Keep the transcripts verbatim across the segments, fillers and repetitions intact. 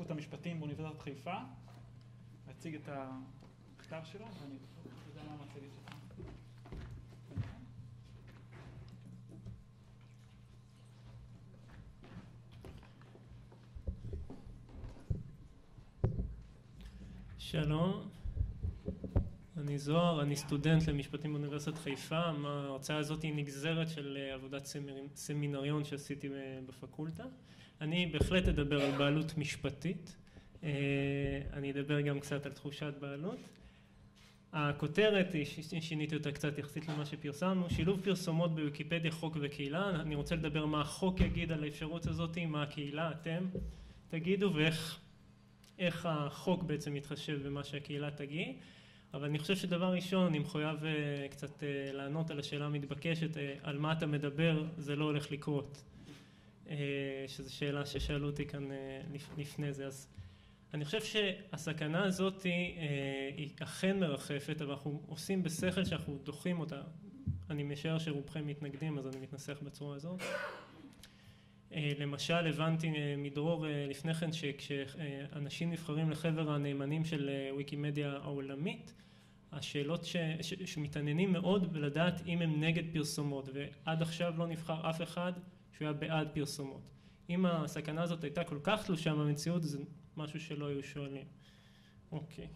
הפקולטה למשפטים באוניברסיטת חיפה, להציג את המחקר שלו, ואני יודע מה המצגת שלך. שלום, אני זוהר, אני סטודנט למשפטים באוניברסיטת חיפה. ההרצאה הזאת היא נגזרת של עבודת סמינריון שעשיתי בפקולטה. אני בהחלט אדבר על בעלות משפטית, אני אדבר גם קצת על תחושת בעלות. הכותרת, שיניתי אותה קצת יחסית למה שפרסמנו, שילוב פרסומות בוויקיפדיה, חוק וקהילה. אני רוצה לדבר מה החוק יגיד על האפשרות הזאת, מה הקהילה, אתם תגידו, ואיך איך החוק בעצם מתחשב במה שהקהילה תגיד. אבל אני חושב שדבר ראשון, אני מחויב קצת לענות על השאלה המתבקשת, על מה אתה מדבר, זה לא הולך לקרות. שזו שאלה ששאלו אותי כאן לפני זה. אז אני חושב שהסכנה הזאת היא אכן מרחפת, אבל אנחנו עושים בשכל שאנחנו דוחים אותה. אני משער שרובכם מתנגדים, אז אני מתנסח בצורה הזאת. למשל, הבנתי מדרור לפני כן שכשאנשים נבחרים לחבר הנאמנים של ויקימדיה העולמית, השאלות ש... ש... שמתעניינים מאוד ולדעת אם הם נגד פרסומות, ועד עכשיו לא נבחר אף אחד שהוא היה בעד פרסומות. אם הסכנה הזאת הייתה כל כך תלושה מהמציאות, זה משהו שלא היו שואלים. אוקיי.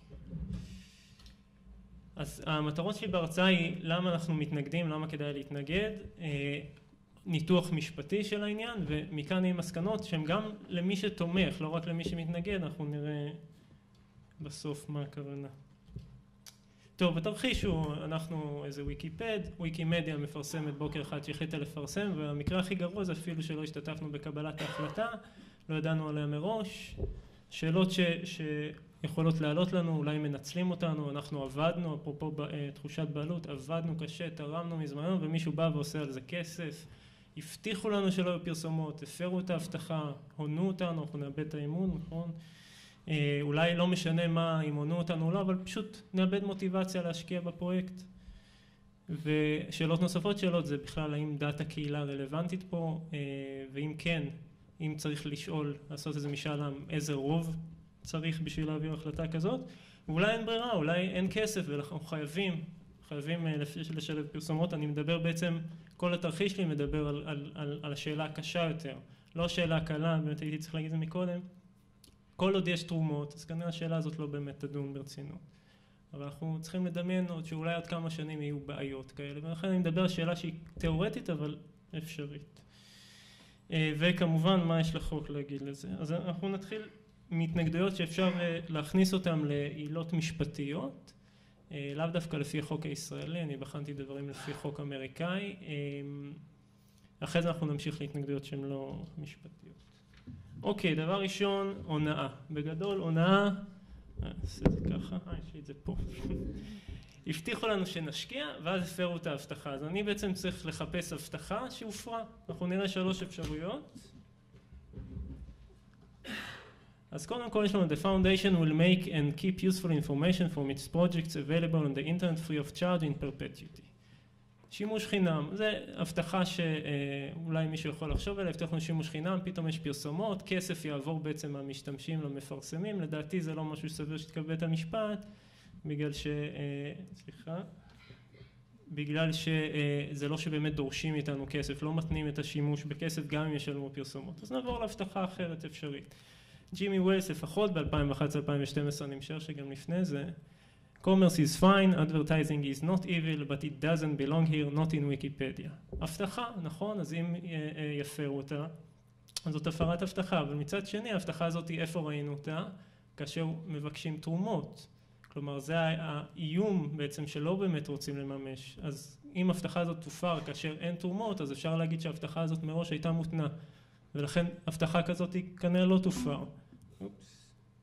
אז המטרות שלי בהרצאה היא למה אנחנו מתנגדים, למה כדאי להתנגד, ניתוח משפטי של העניין, ומכאן עם מסקנות שהן גם למי שתומך, לא רק למי שמתנגד, אנחנו נראה בסוף מה הכוונה. טוב, בתרחיש הוא, אנחנו איזה ויקיפד, ויקימדיה מפרסמת בוקר אחד שהחליטה לפרסם, והמקרה הכי גרוע זה אפילו שלא השתתפנו בקבלת ההחלטה, לא ידענו עליה מראש, שאלות ש, שיכולות לעלות לנו, אולי מנצלים אותנו, אנחנו עבדנו, אפרופו תחושת בעלות, עבדנו קשה, תרמנו מזמננו, ומישהו בא ועושה על זה כסף, הבטיחו לנו שלא היו פרסומות, הפרו את ההבטחה, הונו אותנו, אנחנו נאבד את האמון, נכון? אולי לא משנה מה, אם הונו אותנו או לא, אבל פשוט נאבד מוטיבציה להשקיע בפרויקט. ושאלות נוספות שאלות זה בכלל האם דעת הקהילה רלוונטית פה, ואם כן, אם צריך לשאול, לעשות איזה משאל עם, איזה רוב צריך בשביל להעביר החלטה כזאת, ואולי אין ברירה, אולי אין כסף, ואנחנו חייבים, חייבים לשלב פרסומות. אני מדבר בעצם, כל התרחיש שלי מדבר על, על, על, על השאלה הקשה יותר, לא השאלה הקלה, באמת הייתי צריך להגיד את זה מקודם, כל עוד יש תרומות, אז כנראה השאלה הזאת לא באמת תדון ברצינות. אבל אנחנו צריכים לדמיין עוד שאולי עוד כמה שנים יהיו בעיות כאלה, ולכן אני מדבר על שאלה שהיא תיאורטית, אבל אפשרית. וכמובן, מה יש לחוק להגיד לזה? אז אנחנו נתחיל מהתנגדויות שאפשר להכניס אותן לעילות משפטיות, לאו דווקא לפי החוק הישראלי, אני בחנתי דברים לפי חוק אמריקאי, אחרי זה אנחנו נמשיך להתנגדויות שהן לא משפטיות. אוקיי, דבר ראשון, הונאה. בגדול, הונאה, נעשה את זה ככה, אה, יש לי את זה פה. הבטיחו לנו שנשקיע, ואז הפרו את ההבטחה. אז אני בעצם צריך לחפש הבטחה שהופרה. אנחנו נראה שלוש אפשרויות. אז קודם כל יש לנו, the foundation will make and keep useful information from its projects available on the internet free of charge in perpetuity. שימוש חינם, זה הבטחה שאולי מישהו יכול לחשוב עליה, הבטח לנו שימוש חינם, פתאום יש פרסומות, כסף יעבור בעצם מהמשתמשים למפרסמים, לדעתי זה לא משהו סביר שתקבל בית המשפט, בגלל ש... סליחה, בגלל שזה לא שבאמת דורשים איתנו כסף, לא מתנים את השימוש בכסף גם אם ישלמו פרסומות. אז נעבור להבטחה אחרת אפשרית. ג'ימי ווילס לפחות ב-אלפיים ואחת עשרה אלפיים ושתים עשרה, אני משער שגם לפני זה, Commerce is fine, advertising is not evil, but it doesn't belong here, not in Wikipedia. הבטחה, נכון? אז אם יפרו אותה, אז זאת הפרת הבטחה, אבל מצד שני, ההבטחה הזאת, איפה ראינו אותה? כאשר מבקשים תרומות. כלומר, זה האיום בעצם שלא באמת רוצים לממש. אז אם ההבטחה הזאת תופר כאשר אין תרומות, אז אפשר להגיד שההבטחה הזאת מראש הייתה מותנה. ולכן הבטחה כזאת היא כנראה לא תופר. אופס.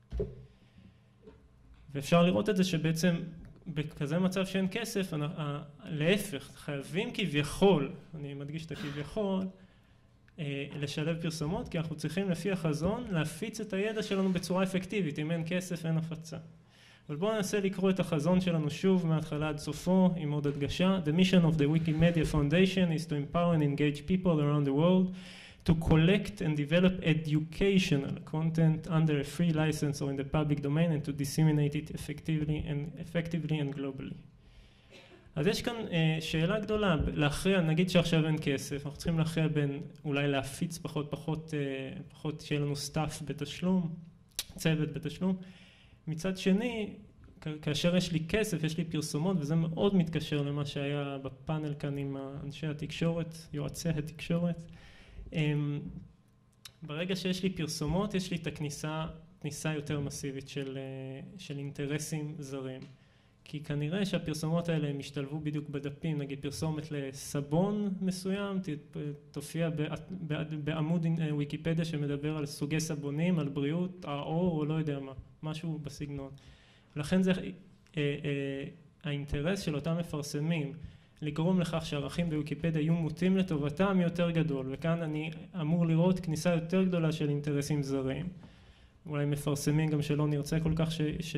ואפשר לראות את זה שבעצם בכזה מצב שאין כסף, להפך, חייבים כביכול, אני מדגיש את הכביכול, לשלב פרסומות, כי אנחנו צריכים לפי החזון להפיץ את הידע שלנו בצורה אפקטיבית. אם אין כסף, אין הפצה. אבל בואו ננסה לקרוא את החזון שלנו שוב מההתחלה עד סופו, עם עוד הדגשה. The mission of the Wikimedia Foundation is to empower and engage people around the world to collect and develop educational content under a free license or in the public domain and to disseminate it effectively and, effectively and globally. אז יש כאן uh, שאלה גדולה, להכריע, נגיד שעכשיו אין כסף, אנחנו צריכים להכריע בין אולי להפיץ פחות, פחות, uh, פחות שיהיה לנו סטאפ בתשלום, צוות בתשלום. מצד שני, כאשר יש לי כסף, יש לי פרסומות, וזה מאוד מתקשר למה שהיה בפאנל כאן עם אנשי התקשורת, יועצי התקשורת. ברגע שיש לי פרסומות, יש לי את הכניסה, כניסה יותר מסיבית של, של אינטרסים זרים. כי כנראה שהפרסומות האלה משתלבו בדיוק בדפים, נגיד פרסומת לסבון מסוים, תופיע בעמוד ויקיפדיה שמדבר על סוגי סבונים, על בריאות, האור או לא יודע מה, משהו בסגנון. לכן זה אה, אה, האינטרס של אותם מפרסמים לגרום לכך שהערכים בוויקיפדיה יהיו מוטים לטובתם יותר גדול, וכאן אני אמור לראות כניסה יותר גדולה של אינטרסים זרים. אולי מפרסמים גם שלא נרצה כל כך ש, ש,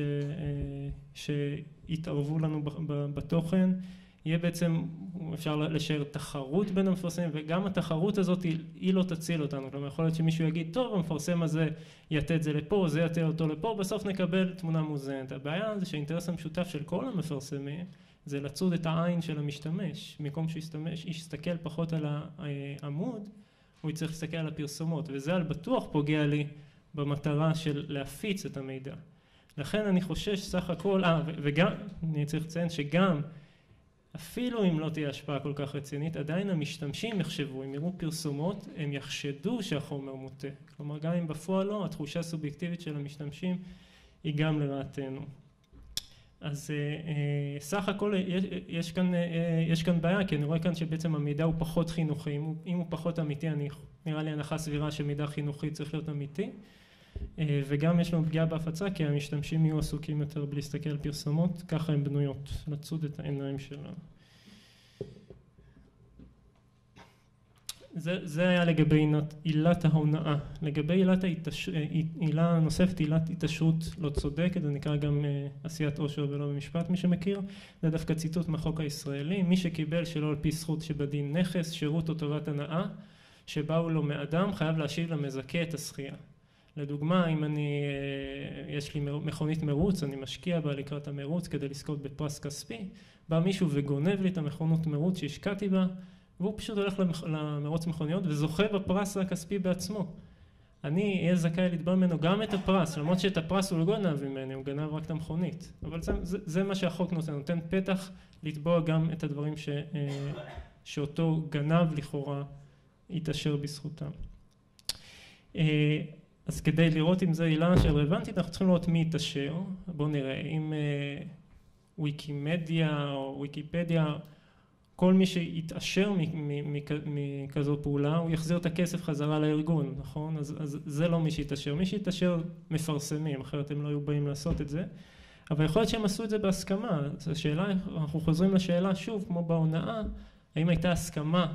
שיתערבו לנו בתוכן. יהיה בעצם, אפשר לשאר תחרות בין המפרסמים, וגם התחרות הזאת היא, היא לא תציל אותנו. כלומר, יכול להיות שמישהו יגיד, טוב, המפרסם הזה יתה את זה לפה, זה יתה אותו לפה, בסוף נקבל תמונה מוזנת. הבעיה זה שהאינטרס המשותף של כל המפרסמים, זה לצוד את העין של המשתמש. במקום שישתמש, יסתכל פחות על העמוד, הוא יצטרך להסתכל על הפרסומות, וזה על בטוח פוגע לי במטרה של להפיץ את המידע. לכן אני חושש סך הכל, אה, וגם, אני צריך לציין שגם, אפילו אם לא תהיה השפעה כל כך רצינית, עדיין המשתמשים יחשבו, אם יראו פרסומות, הם יחשדו שהחומר מוטה. כלומר, גם אם בפועל לא, התחושה הסובייקטיבית של המשתמשים היא גם לרעתנו. אז אה, אה, סך הכל יש, יש, כאן, אה, יש כאן בעיה, כי אני רואה כאן שבעצם המידע הוא פחות חינוכי. אם הוא, אם הוא פחות אמיתי, אני, נראה לי הנחה סבירה שמידע חינוכי צריך להיות אמיתי. אה, וגם יש לנו פגיעה בהפצה, כי המשתמשים יהיו עסוקים יותר בלי להסתכל על פרסומות, ככה הן בנויות, לצוד את העיניים שלנו. זה, זה היה לגבי עילת ההונאה. לגבי עילת ההתש... עילה נוספת, עילת התעשרות לא צודקת, זה נקרא גם עשיית עושר ולא במשפט, מי שמכיר. זה דווקא ציטוט מהחוק הישראלי. מי שקיבל שלא על פי זכות שבדין נכס, שירות או טובת הנאה, שבאו לו מאדם, חייב להשיב למזכה את הזכייה. לדוגמה, אם אני, יש לי מכונית מרוץ, אני משקיע בה לקראת המרוץ כדי לזכות בפרס כספי, בא מישהו וגונב לי את המכונות מרוץ שהשקעתי בה, והוא פשוט הולך למרוץ מכוניות וזוכה בפרס הכספי בעצמו. אני אהיה זכאי לתבוע ממנו גם את הפרס, למרות שאת הפרס הוא לא גנב ממני, הוא גנב רק את המכונית. אבל זה, זה, זה מה שהחוק נותן, נותן פתח לתבוע גם את הדברים ש, שאותו גנב לכאורה יתעשר בזכותם. אז כדי לראות אם זו עילה שרלוונטית, אנחנו צריכים לראות מי יתעשר. בואו נראה, אם ויקימדיה או ויקיפדיה, כל מי שיתעשר מכזו פעולה, הוא יחזיר את הכסף חזרה לארגון, נכון? אז, אז זה לא מי שיתעשר. מי שיתעשר מפרסמים, אחרת הם לא היו באים לעשות את זה. אבל יכול להיות שהם עשו את זה בהסכמה. אז השאלה, אנחנו חוזרים לשאלה שוב, כמו בהונאה, האם הייתה הסכמה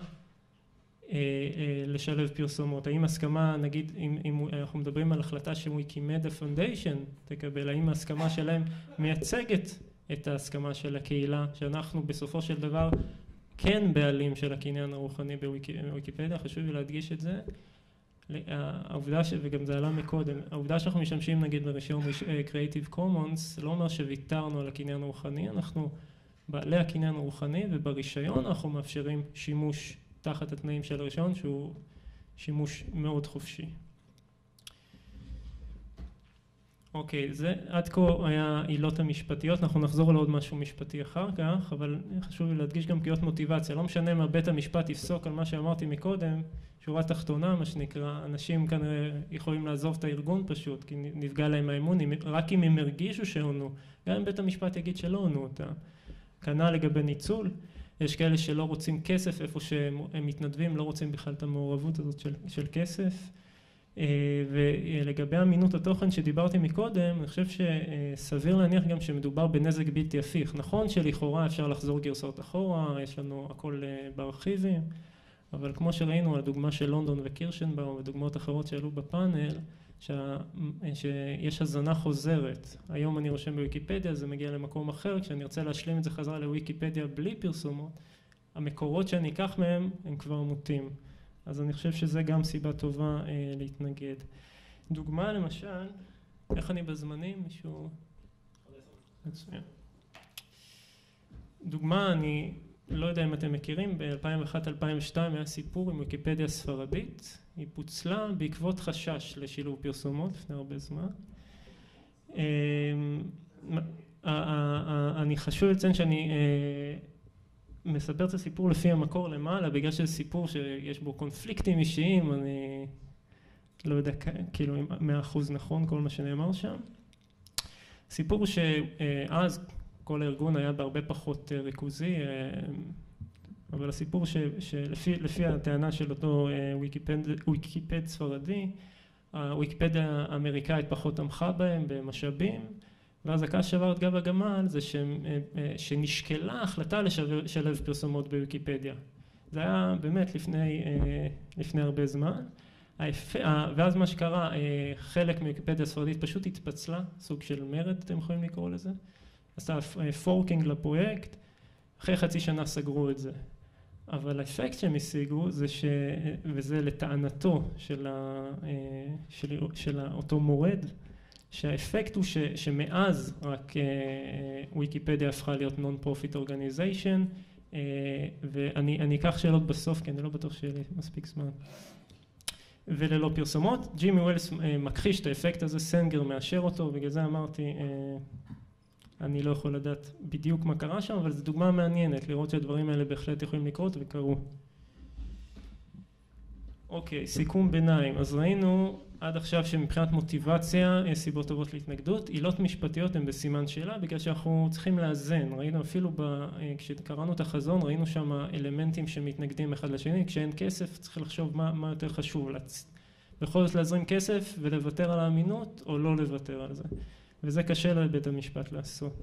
לשלב פרסומות? האם הסכמה, נגיד, אם, אם אנחנו מדברים על החלטה שוויקימדיה פונדיישן תקבל, האם ההסכמה שלהם מייצגת את ההסכמה של הקהילה, שאנחנו בסופו של דבר כן בעלים של הקניין הרוחני בוויקיפדיה, חשוב לי להדגיש את זה. העובדה, ש... וגם זה עלה מקודם, העובדה שאנחנו משתמשים נגיד ברישיון Creative Commons, לא אומר שוויתרנו על הקניין הרוחני, אנחנו בעלי הקניין הרוחני, וברישיון אנחנו מאפשרים שימוש תחת התנאים של הרישיון, שהוא שימוש מאוד חופשי. אוקיי, זה עד כה היה עילות המשפטיות, אנחנו נחזור לעוד משהו משפטי אחר כך, אבל חשוב לי להדגיש גם פגיעות מוטיבציה. לא משנה מה בית המשפט יפסוק על מה שאמרתי מקודם, שורה תחתונה, מה שנקרא, אנשים כנראה יכולים לעזוב את הארגון פשוט, כי נפגע להם האמון, רק אם הם הרגישו שהונו, גם אם בית המשפט יגיד שלא הונו אותם. כנ"ל לגבי ניצול, יש כאלה שלא רוצים כסף, איפה שהם מתנדבים, לא רוצים בכלל את המעורבות הזאת של, של כסף. ולגבי אמינות התוכן שדיברתי מקודם, אני חושב שסביר להניח גם שמדובר בנזק בלתי הפיך. נכון שלכאורה אפשר לחזור גרסאות אחורה, יש לנו הכל בארכיבים, אבל כמו שראינו, הדוגמה של לונדון וקירשנבאום ודוגמאות אחרות שעלו בפאנל, שה, שיש הזנה חוזרת. היום אני רושם בוויקיפדיה, זה מגיע למקום אחר, כשאני רוצה להשלים את זה חזרה לוויקיפדיה בלי פרסומות, המקורות שאני אקח מהם הם כבר מוטים. אז אני חושב שזה גם סיבה טובה אה, להתנגד. דוגמה למשל, איך אני בזמנים? מישהו... מצוין. דוגמה, אני לא יודע אם אתם מכירים, ב-אלפיים ואחת אלפיים ושתיים היה סיפור עם ויקיפדיה ספרדית, היא פוצלה בעקבות חשש לשילוב פרסומות לפני הרבה זמן. אני חשוב לציין שאני מספר את הסיפור לפי המקור למעלה, בגלל שזה סיפור שיש בו קונפליקטים אישיים, אני לא יודע כאילו אם מאה אחוז נכון כל מה שנאמר שם. סיפור שאז כל הארגון היה בהרבה פחות ריכוזי, אבל הסיפור ש, שלפי לפי הטענה של אותו ויקיפד, ויקיפד ספרדי, הוויקיפדיה האמריקאית פחות תמכה בהם במשאבים, ואז הקש שבר את גב הגמל זה ש, שנשקלה החלטה לשלב פרסומות בוויקיפדיה. זה היה באמת לפני, לפני הרבה זמן. ואז מה שקרה, חלק מוויקיפדיה הספרדית פשוט התפצלה, סוג של מרד, אתם יכולים לקרוא לזה. עשה פורקינג לפרויקט, אחרי חצי שנה סגרו את זה. אבל האפקט שהם השיגו זה ש... וזה לטענתו של, ה... של... של אותו מורד, שהאפקט הוא ש... שמאז רק ויקיפדיה הפכה להיות non-profit organization, ואני אני אקח שאלות בסוף, כי אני לא בטוח שיהיה לי מספיק זמן. וללא פרסומות, ג'ימי ווילס מכחיש את האפקט הזה, סנגר מאשר אותו, בגלל זה אמרתי, אני לא יכול לדעת בדיוק מה קרה שם, אבל זו דוגמה מעניינת, לראות שהדברים האלה בהחלט יכולים לקרות וקרו. אוקיי, סיכום ביניים. אז ראינו עד עכשיו שמבחינת מוטיבציה יש סיבות טובות להתנגדות. עילות משפטיות הן בסימן שאלה, בגלל שאנחנו צריכים לאזן. ראינו אפילו ב... כשקראנו את החזון, ראינו שם אלמנטים שמתנגדים אחד לשני. כשאין כסף, צריך לחשוב מה, מה יותר חשוב. בכל זאת להזרים כסף ולוותר על האמינות, או לא לוותר על זה. וזה קשה לבית המשפט לעשות.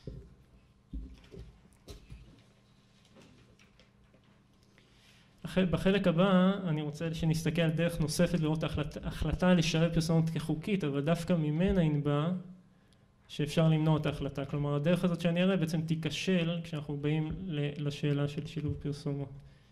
בחלק הבא אני רוצה שנסתכל על דרך נוספת לראות החלטה, החלטה לשלב פרסומות כחוקית, אבל דווקא ממנה ינבע שאפשר למנוע את ההחלטה. כלומר, הדרך הזאת שאני אראה בעצם תיכשל כשאנחנו באים לשאלה של שילוב פרסומות.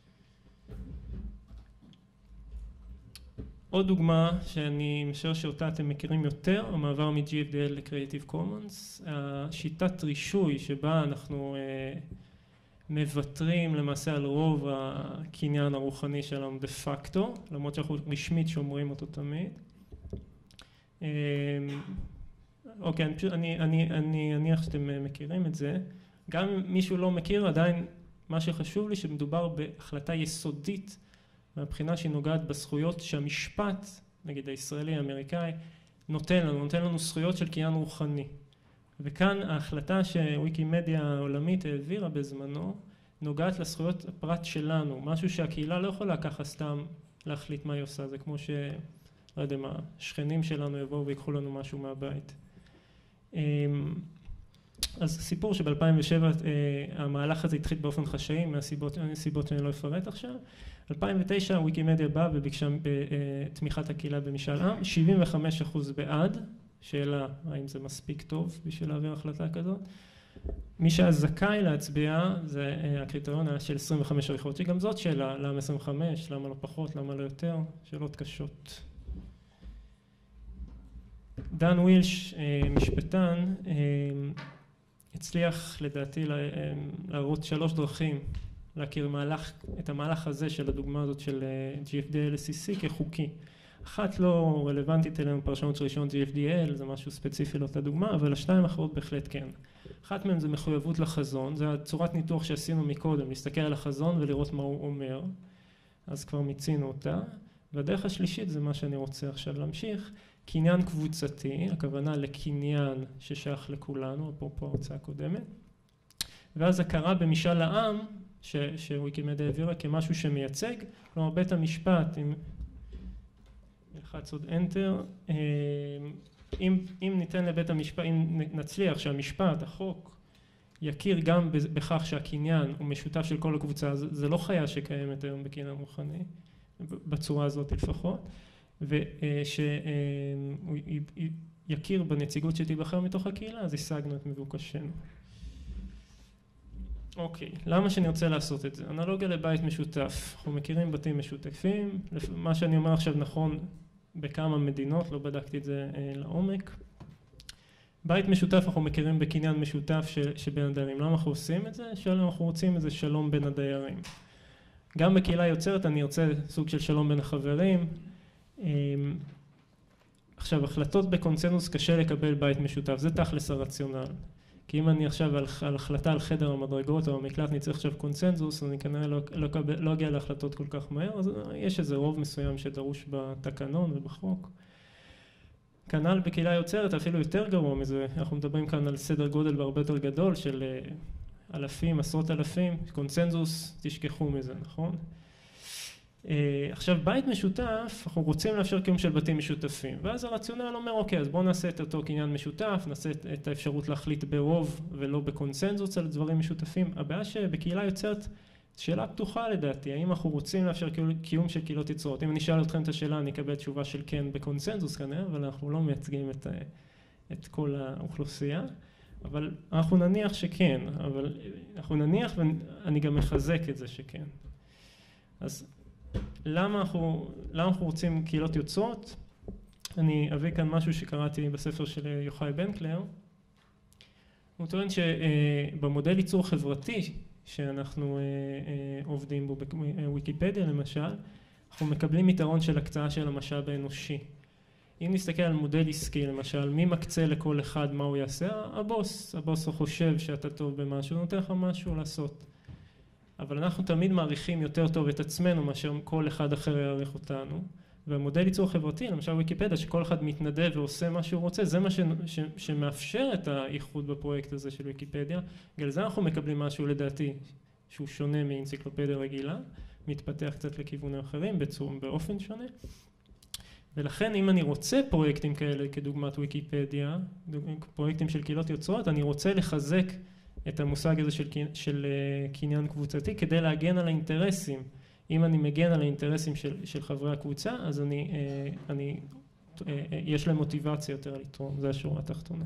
עוד דוגמה שאני משער שאותה אתם מכירים יותר, המעבר מ-ג'י אף די אל ל-Creative Commons, השיטת רישוי שבה אנחנו אה, מבטרים למעשה על רוב הקניין הרוחני שלנו דה פקטו, למרות שאנחנו רשמית שומרים אותו תמיד. אה, אוקיי, אני, פשוט, אני, אני, אני אניח שאתם מכירים את זה. גם אם מישהו לא מכיר, עדיין מה שחשוב לי שמדובר בהחלטה יסודית, מהבחינה שהיא נוגעת בזכויות שהמשפט, נגיד הישראלי, האמריקאי, נותן לנו, נותן לנו זכויות של קניין רוחני. וכאן ההחלטה שוויקימדיה העולמית העבירה בזמנו, נוגעת לזכויות הפרט שלנו, משהו שהקהילה לא יכולה ככה סתם להחליט מה היא עושה, זה כמו ש... לא יודע מה, שכנים שלנו יבואו ויקחו לנו משהו מהבית. אז סיפור שב-אלפיים ושבע המהלך הזה התחיל באופן חשאי, מהסיבות סיבות שאני לא אפרט עכשיו. אלפיים ותשע וויקימדיה באה וביקשה תמיכת הקהילה במשאל עם, שבעים וחמישה אחוז בעד, שאלה האם זה מספיק טוב בשביל להעביר החלטה כזאת. מי שהיה זכאי להצביע, זה הקריטריון היה של עשרים וחמש עריכות, שגם זאת שאלה, למה עשרים וחמש, למה לא פחות, למה לא יותר, שאלות קשות. דן ווילש, משפטן, הצליח לדעתי להראות שלוש דרכים להכיר מהלך, את המהלך הזה של הדוגמה הזאת של ג'י אף די אל ל-סי סי כחוקי. אחת לא רלוונטית אלינו פרשנות של רישיון ג'י אף די אל, זה משהו ספציפי לאותה דוגמה, אבל השתיים האחרות בהחלט כן. אחת מהן זה מחויבות לחזון, זה הצורת ניתוח שעשינו מקודם, להסתכל על החזון ולראות מה הוא אומר, אז כבר מיצינו אותה. והדרך השלישית זה מה שאני רוצה עכשיו להמשיך, קניין קבוצתי, הכוונה לקניין ששייך לכולנו, אפרופו ההרצאה הקודמת, ואז הכרה במשאל העם, שוויקימדיה העבירה כמשהו שמייצג, כלומר בית המשפט, אם נלחץ עוד Enter, אם, אם ניתן לבית המשפט, אם נצליח שהמשפט, החוק, יכיר גם בכך שהקניין הוא משותף של כל הקבוצה, זה, זה לא חיה שקיימת היום בקניין רוחני, בצורה הזאת לפחות, ושהוא יכיר בנציגות שתיבחר מתוך הקהילה, אז השגנו את מבוקשנו. אוקיי, למה שאני רוצה לעשות את זה? אנלוגיה לבית משותף. אנחנו מכירים בתים משותפים, מה שאני אומר עכשיו נכון בכמה מדינות, לא בדקתי את זה אה, לעומק. בית משותף אנחנו מכירים בקניין משותף ש, שבין הדיירים. למה אנחנו עושים את זה? שלום, אנחנו רוצים איזה שלום בין הדיירים. גם בקהילה יוצרת אני ארצה סוג של שלום בין החברים. עכשיו, החלטות בקונצנזוס קשה לקבל בית משותף, זה תכלס הרציונל. כי אם אני עכשיו על, על החלטה על חדר המדרגות או המקלט, אני צריך עכשיו קונצנזוס, אני כנראה לא, לא, לא אגיע להחלטות כל כך מהר, אז יש איזה רוב מסוים שדרוש בתקנון ובחוק. כנ"ל בקהילה יוצרת, אפילו יותר גרוע מזה, אנחנו מדברים כאן על סדר גודל בהרבה יותר גדול של אלפים, עשרות אלפים, קונצנזוס, תשכחו מזה, נכון? עכשיו, בית משותף, אנחנו רוצים לאפשר קיום של בתים משותפים, ואז הרציונל אומר, אוקיי, אז בואו נעשה את אותו קניין משותף, נעשה את האפשרות להחליט ברוב ולא בקונצנזוס על דברים משותפים. הבעיה שבקהילה יוצרת, שאלה פתוחה לדעתי, האם אנחנו רוצים לאפשר קיום של קהילות יצרות? אם אני אשאל אתכם את השאלה, אני אקבל תשובה של כן בקונצנזוס כנראה, אבל אנחנו לא מייצגים את, את כל האוכלוסייה. אבל אנחנו נניח שכן, אבל אנחנו נניח ואני גם מחזק את זה שכן. אז למה אנחנו, למה אנחנו רוצים קהילות יוצרות? אני אביא כאן משהו שקראתי בספר של יוחאי בנקלר. הוא טוען שבמודל ייצור חברתי שאנחנו עובדים בו בוויקיפדיה למשל, אנחנו מקבלים יתרון של הקצאה של המשאב האנושי. אם נסתכל על מודל עסקי למשל, מי מקצה לכל אחד מה הוא יעשה? הבוס. הבוס הוא חושב שאתה טוב במשהו, נותן לך משהו לעשות. אבל אנחנו תמיד מעריכים יותר טוב את עצמנו מאשר כל אחד אחר יעריך אותנו. והמודל ייצור חברתי, למשל ויקיפדיה, שכל אחד מתנדב ועושה מה שהוא רוצה, זה מה ש, ש, שמאפשר את האיחוד בפרויקט הזה של ויקיפדיה. בגלל זה אנחנו מקבלים משהו לדעתי שהוא שונה מאנציקלופדיה רגילה, מתפתח קצת לכיוונים אחרים בצור, באופן שונה. ולכן אם אני רוצה פרויקטים כאלה כדוגמת ויקיפדיה, פרויקטים של קהילות יוצרות, אני רוצה לחזק את המושג הזה של, של קניין קבוצתי כדי להגן על האינטרסים. אם אני מגן על האינטרסים של, של חברי הקבוצה, אז אני, אני, יש להם מוטיבציה יותר לתרום, זה השורה התחתונה.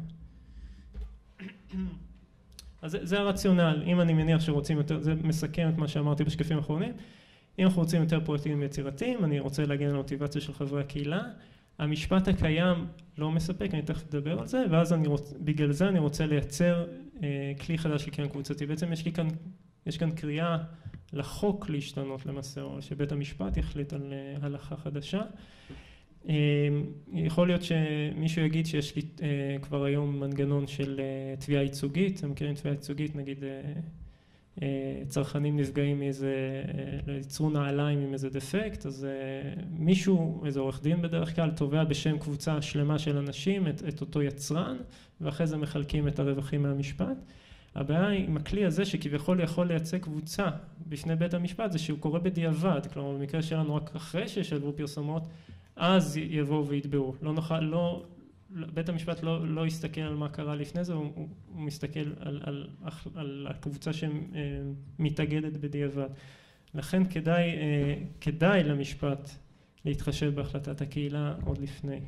אז זה, זה הרציונל, אם אני מניח שרוצים יותר, זה מסכם את מה שאמרתי בשקפים האחרונים, אם אנחנו רוצים יותר פרויקטים יצירתיים, אני רוצה להגן על המוטיבציה של חברי הקהילה, המשפט הקיים לא מספק, אני תכף אדבר על זה, ואז אני רוצ, בגלל זה אני רוצה לייצר אה, כלי חדש של קניין קבוצתי. בעצם יש לי כאן, יש כאן קריאה לחוק להשתנות למעשה, או שבית המשפט יחליט על אה, הלכה חדשה. אה, יכול להיות שמישהו יגיד שיש לי אה, כבר היום מנגנון של אה, תביעה ייצוגית, אתם מכירים תביעה ייצוגית, נגיד אה, אה, צרכנים נפגעים מאיזה, אה, יצרו נעליים עם איזה דפקט, אז אה, מישהו, איזה עורך דין בדרך כלל, תובע בשם קבוצה שלמה של אנשים את, את אותו יצרן, ואחרי זה מחלקים את הרווחים מהמשפט. הבעיה עם הכלי הזה שכביכול יכול לייצג קבוצה בפני בית המשפט, זה שהוא קורה בדיעבד, כלומר במקרה שלנו רק אחרי שישלבו פרסומות, אז יבואו ויתבעו. לא נוכל, לא, בית המשפט לא, לא יסתכל על מה קרה לפני זה, הוא, הוא, הוא מסתכל על, על, על הקבוצה שמתאגדת בדיעבד. לכן כדאי, כדאי למשפט להתחשב בהחלטת הקהילה עוד לפני.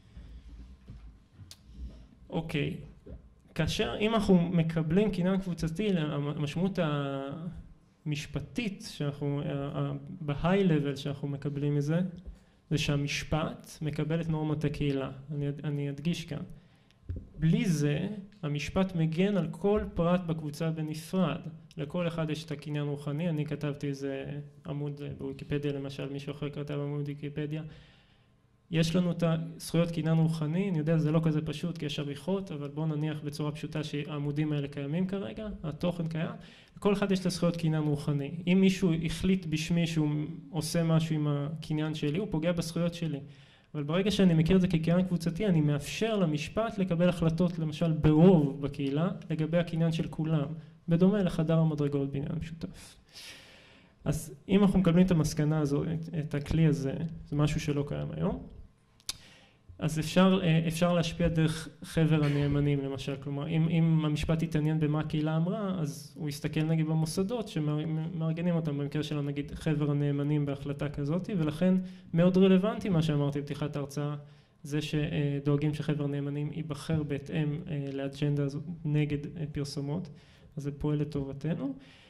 אוקיי. כאשר אם אנחנו מקבלים קניין קבוצתי, המשמעות המשפטית שאנחנו, בהיי לבל שאנחנו מקבלים מזה, זה שהמשפט מקבל את נורמות הקהילה. אני, אני אדגיש כאן. בלי זה, המשפט מגן על כל פרט בקבוצה בנפרד. לכל אחד יש את הקניין רוחני, אני כתבתי איזה עמוד בוויקיפדיה, למשל מישהו אחר כתב עמוד בוויקיפדיה, יש לנו את הזכויות קניין רוחני, אני יודע זה לא כזה פשוט כי יש עריכות, אבל בואו נניח בצורה פשוטה שהעמודים האלה קיימים כרגע, התוכן קיים, לכל אחד יש את הזכויות קניין רוחני. אם מישהו החליט בשמי שהוא עושה משהו עם הקניין שלי, הוא פוגע בזכויות שלי. אבל ברגע שאני מכיר את זה כקניין קבוצתי, אני מאפשר למשפט לקבל החלטות, למשל ברוב בקהילה, לגבי הקניין של כולם, בדומה לחדר המדרגות בעניין משותף. אז אם אנחנו מקבלים את המסקנה הזו, את, את הכלי הזה, זה משהו שלא קיים היום, אז אפשר, אפשר להשפיע דרך חבר הנאמנים למשל, כלומר אם, אם המשפט יתעניין במה הקהילה אמרה, אז הוא יסתכל נגיד במוסדות שמארגנים אותם, במקרה שלנו נגיד חבר הנאמנים בהחלטה כזאת, ולכן מאוד רלוונטי מה שאמרתי בפתיחת ההרצאה, זה שדואגים שחבר הנאמנים ייבחר בהתאם לאג'נדה הזאת נגד פרסומות, אז זה פועל לטובתנו.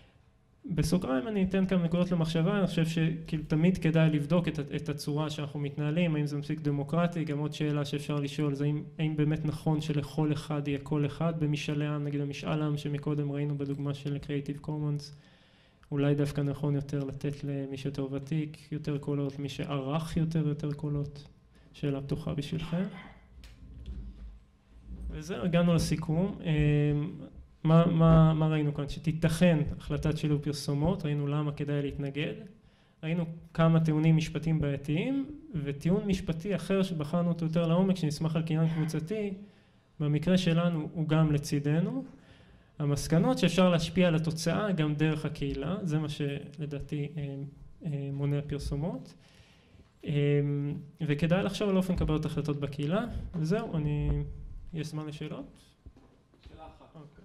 בסוגריים אני אתן כמה נקודות למחשבה, אני חושב שכאילו תמיד כדאי לבדוק את, את הצורה שאנחנו מתנהלים, האם זה מספיק דמוקרטי, גם עוד שאלה שאפשר לשאול, זה האם, האם באמת נכון שלכל אחד יהיה כל אחד במשאלי עם, נגיד המשאל עם שמקודם ראינו בדוגמה של Creative Commons, אולי דווקא נכון יותר לתת למי שיותר ותיק, יותר קולות, מי שערך יותר יותר קולות, שאלה פתוחה בשבילכם. וזהו, הגענו לסיכום. מה, מה, מה ראינו כאן? שתיתכן החלטת שילוב פרסומות, ראינו למה כדאי להתנגד, ראינו כמה טיעונים משפטיים בעייתיים, וטיעון משפטי אחר שבחרנו אותו יותר לעומק, שנשמח על קניין קבוצתי, במקרה שלנו הוא גם לצידנו. המסקנות שאפשר להשפיע על התוצאה גם דרך הקהילה, זה מה שלדעתי מונע פרסומות. וכדאי לחשוב על אופן קבלת החלטות בקהילה, וזהו, אני... יש זמן לשאלות? שאלה אחת. אוקיי.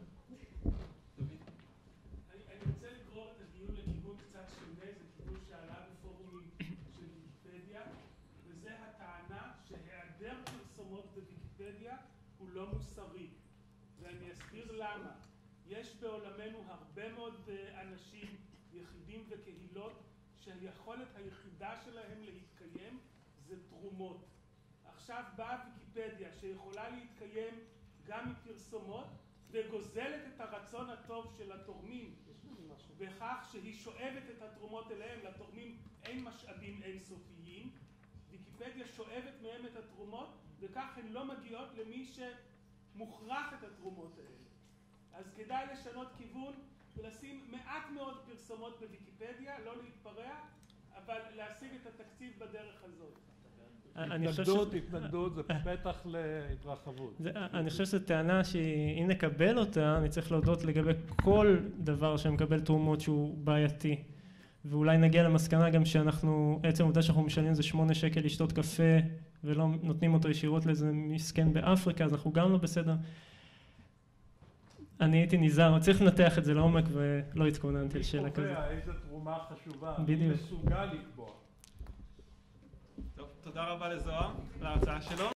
אני רוצה לגרור את הדיון לכיוון קצת שונה, זה כיוון שעלה בפורומים של ויקיפדיה, וזה הטענה שהיעדר פרסומות בוויקיפדיה הוא לא מוסרי. ואני אסביר למה. יש בעולמנו הרבה מאוד אנשים, יחידים וקהילות, שהיכולת היחידה שלהם להתקיים זה תרומות. עכשיו באה ויקיפדיה שיכולה להתקיים גם מפרסומות וגוזלת את הרצון הטוב של התורמים בכך שהיא שואבת את התרומות אליהם. לתורמים אין משאבים אינסופיים, ויקיפדיה שואבת מהם את התרומות וכך הן לא מגיעות למי שמוכרח את התרומות האלה. אז כדאי לשנות כיוון ולשים מעט מאוד פרסומות בוויקיפדיה, לא להתפרע, אבל להשיג את התקציב בדרך הזאת. התנגדות, התנגדות, זה פתח להתרחבות. אני חושב שזו טענה שאם נקבל אותה, אני צריך להודות לגבי כל דבר שמקבל תרומות שהוא בעייתי. ואולי נגיע למסקנה גם שאנחנו, עצם העובדה שאנחנו משלמים זה שמונה שקל לשתות קפה, ולא נותנים אותו ישירות לאיזה מסכן באפריקה, אז אנחנו גם לא בסדר. אני הייתי נזהר, צריך לנתח את זה לעומק ולא התכוננתי לשאלה כזאת. מי קובע איזו תרומה חשובה, בדיוק. מי מסוגל לקבוע. טוב, תודה רבה לזוהר, על ההרצאה שלו.